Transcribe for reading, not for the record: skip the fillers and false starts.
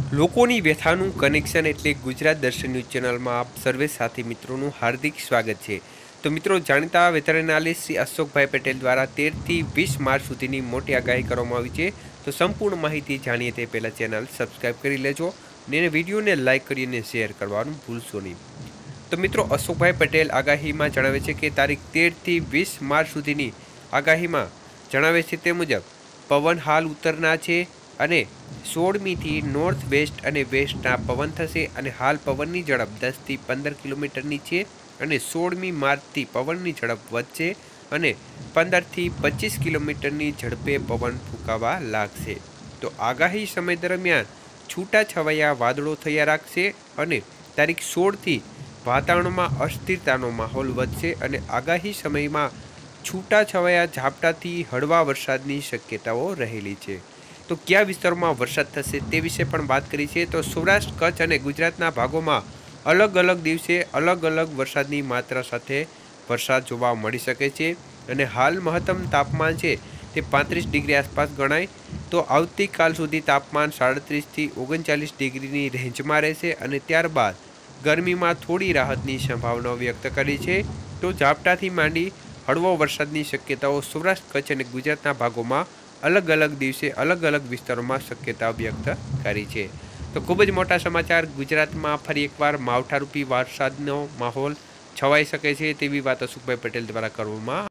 લોકોની વ્યથાનું કનેક્શન એટલે ગુજરાત દર્શન ન્યૂઝ ચેનલમાં આપ સર્વે સાથી મિત્રોનું હાર્દિક સ્વાગત છે। તો મિત્રો, જાણીતા વેટરનાલિસ્ટ શ્રી અશોકભાઈ પટેલ દ્વારા 13થી 20 માર્ચ સુધીની મોટી આગાહી કરવામાં આવી છે। તો સંપૂર્ણ માહિતી જાણીએ તે પહેલાં ચેનલ સબસ્ક્રાઈબ કરી લેજો અને વિડીયોને લાઇક કરીને શેર કરવાનું ભૂલશો નહીં। તો મિત્રો, અશોકભાઈ પટેલ આગાહીમાં જણાવે છે કે તારીખ 13થી 20 માર્ચ સુધીની આગાહીમાં જણાવે છે તે મુજબ પવન હાલ ઉત્તરના છે અને 16મીથી નોર્થ વેસ્ટ અને વેસ્ટના પવન થશે અને હાલ પવનની ઝડપ 10થી 15 કિલોમીટરની છે અને 16મી માર્ચથી પવનની ઝડપ વધશે અને 15થી 25 કિલોમીટરની ઝડપે પવન ફૂંકાવા લાગશે। તો આગાહી સમય દરમિયાન છૂટાછવાયા વાદળો થયા રાખશે અને તારીખ 16થી વાતાવરણમાં અસ્થિરતાનો માહોલ વધશે અને આગાહી સમયમાં છૂટાછવાયા ઝાપટાથી હળવા વરસાદની શક્યતાઓ રહેલી છે। તો કયા વિસ્તારોમાં વરસાદ થશે તે વિશે પણ વાત કરી છે। તો સૌરાષ્ટ્ર, કચ્છ અને ગુજરાતના ભાગોમાં અલગ અલગ દિવસે અલગ અલગ વરસાદની માત્રા સાથે વરસાદ જોવા મળી શકે છે અને હાલ મહત્તમ તાપમાન છે તે 35 ડિગ્રી આસપાસ ગણાય। તો આવતીકાલ સુધી તાપમાન 37થી 39 ડિગ્રીની રેન્જમાં રહેશે અને ત્યારબાદ ગરમીમાં થોડી રાહતની સંભાવના વ્યક્ત કરી છે। તો ઝાપટાથી માંડી હળવો વરસાદની શક્યતાઓ સૌરાષ્ટ્ર, કચ્છ અને ગુજરાતના ભાગોમાં અલગ અલગ દિવસે અલગ અલગ વિસ્તારોમાં શક્યતા વ્યક્ત કરી છે। તો ખૂબ જ મોટા સમાચાર, ગુજરાતમાં ફરી એકવાર માવઠારૂપી વરસાદનો માહોલ છવાઈ શકે છે તેવી વાત અશોકભાઈ પટેલ દ્વારા કરવામાં